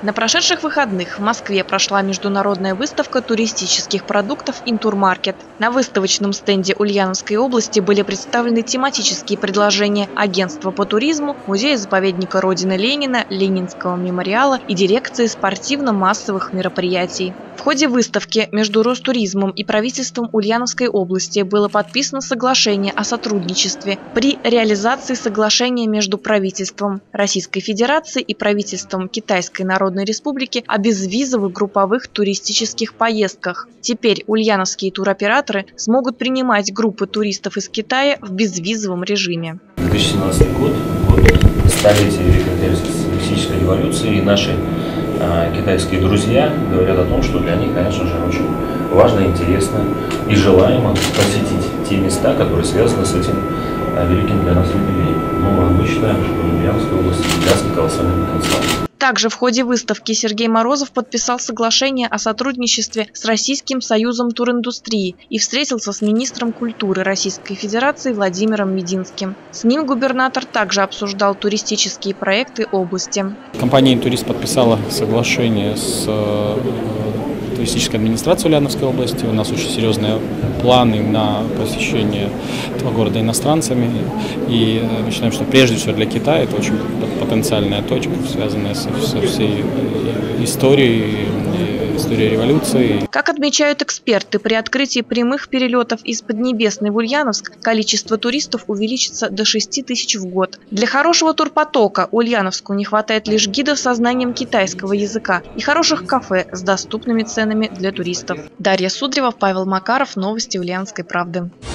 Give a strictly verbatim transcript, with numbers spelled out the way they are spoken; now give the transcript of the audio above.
На прошедших выходных в Москве прошла международная выставка туристических продуктов «Интурмаркет». На выставочном стенде Ульяновской области были представлены тематические предложения Агентства по туризму, Музея-заповедника Родины Ленина, Ленинского мемориала и дирекции спортивно-массовых мероприятий. В ходе выставки между Ростуризмом и правительством Ульяновской области было подписано соглашение о сотрудничестве при реализации соглашения между правительством Российской Федерации и правительством Китайской Народной Республики о безвизовых групповых туристических поездках. Теперь ульяновские туроператоры смогут принимать группы туристов из Китая в безвизовом режиме. две тысячи семнадцатый год, год столетия Великой социалистической революции, и наши э, китайские друзья говорят о том, что для них, конечно же, очень важно, интересно и желаемо посетить те места, которые связаны с этим э, великим для нас юбилеем. Но мы считаем, что Ульяновская область является колоссальным потенциалом. Также в ходе выставки Сергей Морозов подписал соглашение о сотрудничестве с Российским союзом туриндустрии и встретился с министром культуры Российской Федерации Владимиром Мединским. С ним губернатор также обсуждал туристические проекты области. Компания «Интурист» подписала соглашение с туристической администрацией Ульяновской области. У нас очень серьезные планы на посещение этого города иностранцами. И мы считаем, что прежде всего для Китая это очень потенциальная точка, связанная со, со всей историей, историей революции. Как отмечают эксперты, при открытии прямых перелетов из Поднебесной в Ульяновск количество туристов увеличится до шести тысяч в год. Для хорошего турпотока Ульяновску не хватает лишь гидов со знанием китайского языка и хороших кафе с доступными ценами для туристов. Дарья Судрева, Павел Макаров. Новости Ульяновской правды.